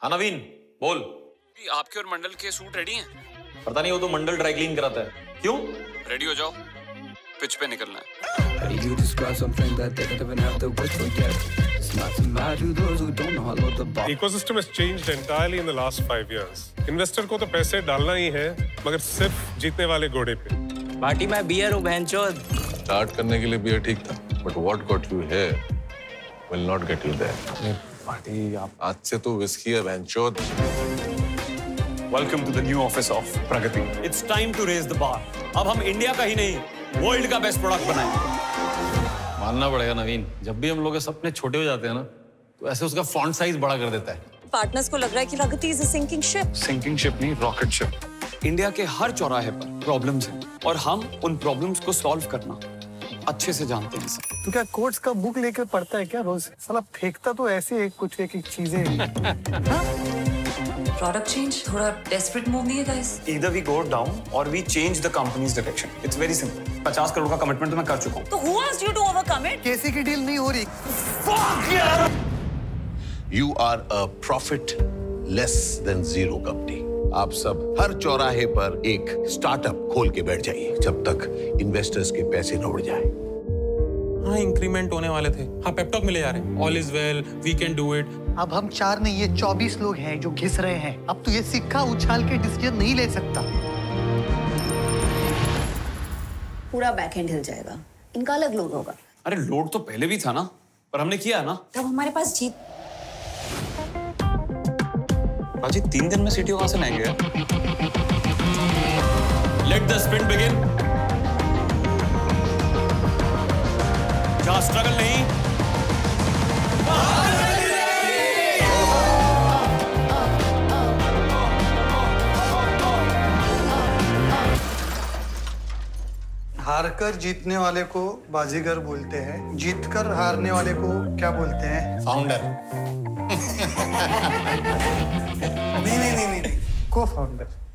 हाँ नवीन, बोल। आपके और मंडल के सूट रेडी हैं? पता नहीं, वो तो मंडल ड्राई क्लीन कराता है। क्यों? रेडी हो जाओ, पिच पे निकलना है। Ecosystem has changed entirely in the last 5 years. Investor को तो पैसे डालना ही है, मगर सिर्फ जीतने वाले घोड़े पे। पार्टी में बियर हूँ बहनचोद। स्टार्ट करने के लिए बियर ठीक था, but what got you here will not get you there. Party आप आज से तो विस्की है बहनचोद। Welcome to the new office of Pragati. It's time to raise the bar. अब हम इंडिया का ही नहीं, वर्ल्ड का बेस्ट प्रोडक्ट बनाएंगे। मानना पड़ेगा नवीन, जब भी हम लोग के सपने छोटे हो जाते हैं ना, तो ऐसे उसका फॉन्ट साइज बड़ा कर देता है। पार्टनर्स को लग रहा है कि Pragati is a sinking ship. Sinking ship नहीं, rocket ship. इंडिया के हर चौराहे पर प्रॉब्लम्स हैं और हम उन प्रॉब्लम्स को सॉल्व करना अच्छे से जानते हैं। तो क्या कोर्ट्स का बुक लेकर पढ़ता है क्या रोज? साला फेंकता तो ऐसे कुछ एक चीजें। प्रोडक्ट चेंज थोड़ा डेस्परेट मूव नहीं है guys. Either we go down or we change the company's direction. It's very simple. 50 crore का कमिटमेंट तो मैं कर चुका हूँ। तो who asked you to overcome it? केसी की डील नहीं हो रही। You are a profit less than zero company. आप सब हर चौराहे पर एक स्टार्टअप खोल के बैठ जाइए जब तक इन्वेस्टर्स के पैसे न उड़ जाए। हाँ, इंक्रीमेंट होने वाले थे। हाँ, पेपटॉक मिले जा रहे हैं। All is well, we can do it. अब हम 4 नहीं, ये 24 लोग हैं जो घिस रहे हैं। अब तो ये सिक्का उछाल के डिसीजन नहीं ले सकता। पूरा बैकएंड हिल जाएगा। इनका अलग लोड होगा। अरे लोड तो पहले भी था ना, पर हमने किया ना। तब हमारे पास जीत। बाजी 3 दिन में सीटीओ कहाँ से लाएंगे यार? Let the sprint begin. जहाँ स्ट्रगल नहीं, हारकर जीतने वाले को बाजीगर बोलते हैं, जीतकर हारने वाले को क्या बोलते हैं? फाउंडर। नहीं, को फाउंडर।